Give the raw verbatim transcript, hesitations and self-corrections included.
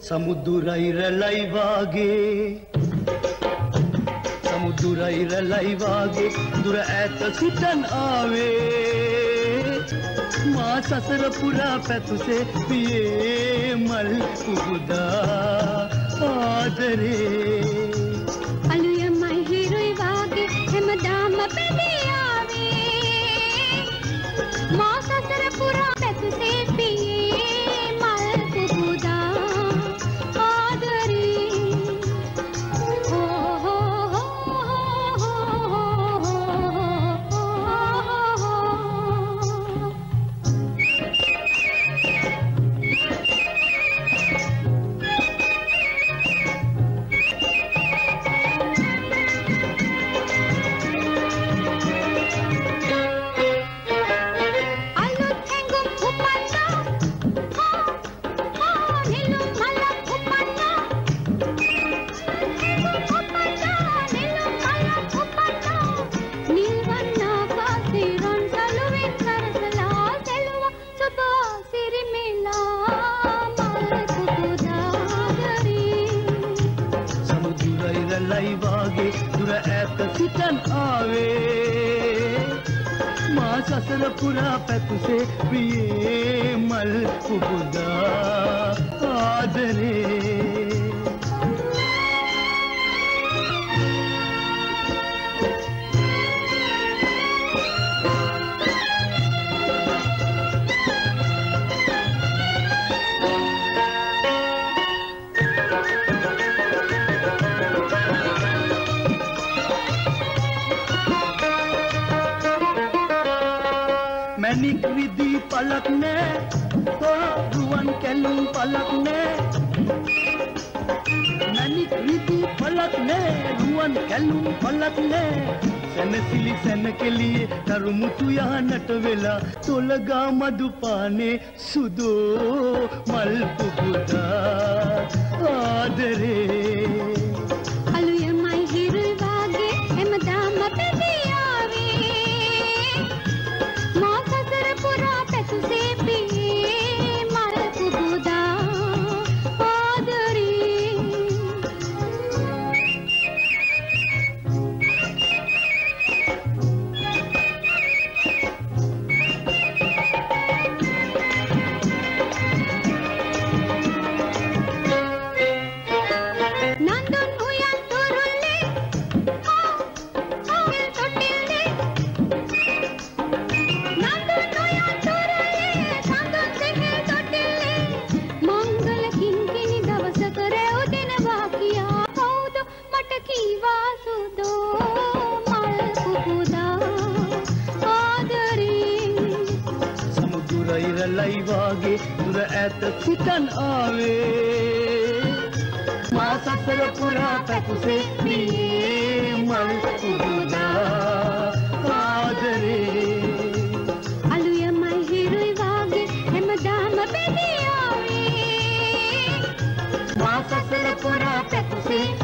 සමුදුරයි රැළයි වාගේ සමුදුරයි රැළයි වාගේ දුර ඈත සිතන් ආවේ මා සසර පුරා පැතුසේ පියේ මල් පුබුදා ආදරේ අලුයමයි හිරුයි වාගේ හැමදාම බැඳී ආවේ මා සසර පුරා පැතුසේ පියේ මල් පුබුදා ආදරේ සසර පුරා පැතුසේ පියේ මල් පුබුදා ආදරේ මැණික් විදි පලක් නෑ රුවන් කැලුම් පලක් නෑ මැණික් විදි පලක් නෑ රුවන් කැලුම් පලක් නෑ සැනසිලි සැනකෙලියේ තරුමුතු යහනට වෙලා තොලගා මදුපානේ සුදෝ මල් පුබුදා ආදරේ අලුයමයි හිරුයි වාගේ හැමදාම බැඳී ආවේ මා සසර පුරා පැතුසේ පියේ මල් පුබුදා ආදරේ නන්දුන් උයන් තුරුල්ලේ ආ ආ තොටිල්ලේ නන්දුන් උයන් තුරුල්ලේ සඳුන් දෙකේ තොටිල්ලේ මංගල කිංකිණි දවසක රැව් දෙනවා කියා කවුද මට කීවා සුදෝ මල් පුබුදා ආදරේ සමුදුරයි රැළයි වාගේ දුර ඈත සිතන් ආවේ මා සසර පුරා පැතුසේ පියේ මල් පුබුදා ආදරේ අලුයමයි හිරුයි වාගේ හැමදාම බැඳී ආවේ මා සසර පුරා පැතුසේ